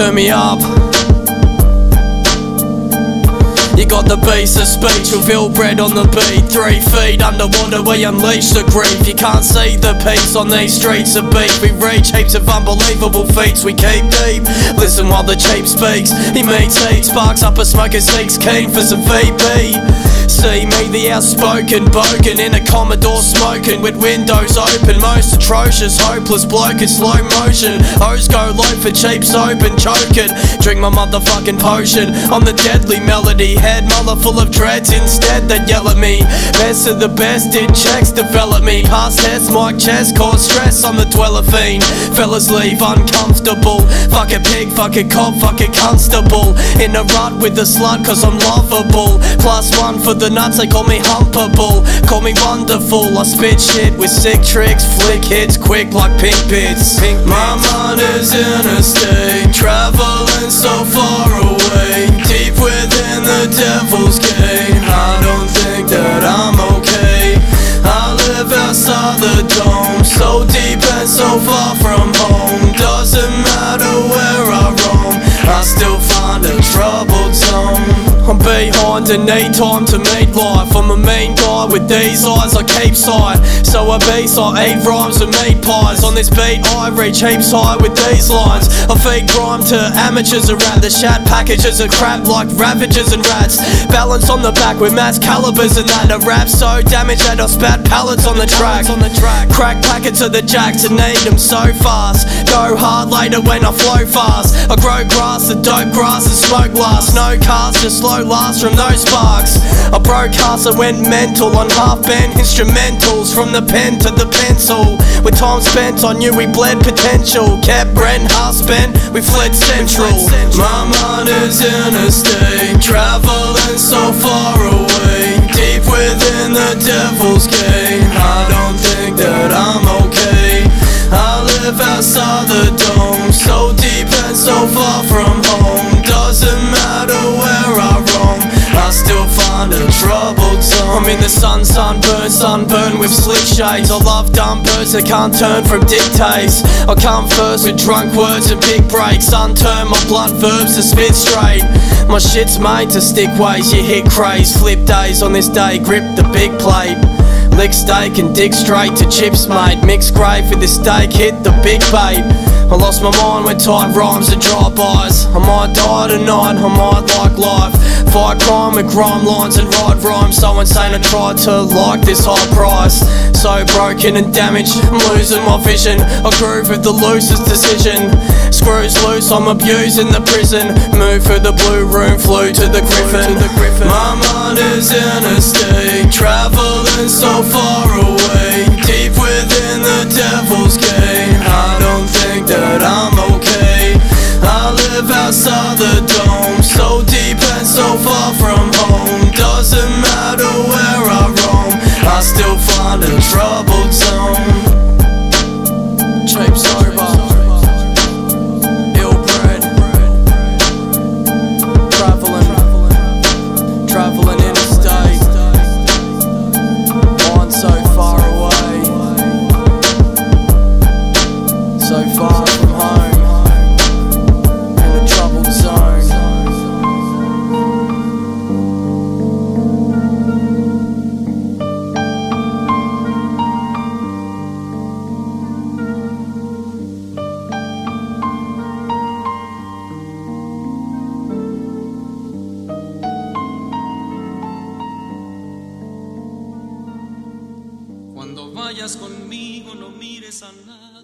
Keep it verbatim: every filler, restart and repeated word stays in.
turn me up. You got the beast of speech with ill bread on the beat. Three feet underwater, we unleash the grief. You can't see the peace on these streets of beef. We reach heaps of unbelievable feats, we keep deep. Listen while the cheap speaks. He meets heat, sparks up a smoker, seeks keen for some V P. See me, the outspoken bogan in a Commodore smoking with windows open. Most atrocious, hopeless bloke in slow motion. O's go low for cheap soap and choking. Drink my motherfucking potion on the deadly melody. Head mother full of dreads, instead they yell at me. Best of the best, did checks develop me. Past tests, mic chest, cause stress on the dweller fiend. Fellas leave uncomfortable. Fuck a pig, fuck a cop, fuck a constable. In a rut with a slut cause I'm lovable. Plus one for the nuts, they call me humpable. Call me wonderful, I spit shit with sick tricks. Flick hits quick like pink bits. Pink My mind is in a state, traveling so far away, deep within the devil's gate. I don't think that I'm okay. I live outside the dome, so deep and so far from home. Doesn't matter where I roam, I still find a troubled zone. I'm behind and need time to meet life. I'm a mean guy with these eyes, I keep sight. So I beast, I eat rhymes and meat pies. On this beat I reach heaps high with these lines. I feed crime to amateurs around the shat. Packages of crap like ravages and rats. Balance on the back with mass calibers and that. A rap so damaged that I spat pallets on the track. Crack packets of the jacks and need them so fast. Go hard later when I flow fast. I grow grass, the dope grass and smoke lasts. No cars, just slow last from those sparks. I broadcast, I went mental on half-bent instrumentals. From the pen to the pencil, with time spent on you we bled potential. Kept Brent half spent, we fled central. My mind is in a state, traveling so far away, deep within the devil's gate. I don't think that I'm okay. I live outside the dome, so deep and so far from home. Doesn't matter where I roam, I still find a troubled zone. I'm in the sun, sunburn, sunburn with slick shades. I love dumb birds that can't turn from dictates. I come first with drunk words and big breaks. Unturn my blunt verbs to spit straight. My shit's made to stick ways, you hit craze. Flip days on this day, grip the big plate. Lick steak and dig straight to chips, mate. Mix grave with this steak, hit the big bait. I lost my mind when tight rhymes and drive-bys. I might die tonight, I might like life. Fight crime with grime lines and ride rhymes. So insane I tried to like this high price. So broken and damaged, I'm losing my vision. I groove with the loosest decision. Screws loose, I'm abusing the prison. Move through the blue room, flew to the griffin. My mind is in a state, traveling so far away, deep within the devil's gate. I don't think that I'm okay. I live outside the dome, so deep and so far from home. Doesn't matter where I roam, I still find a troubled zone. Cheap sober, ill bred, traveling, traveling interstate. Mind so far away, so far from home. Cuando vayas conmigo no mires a nada.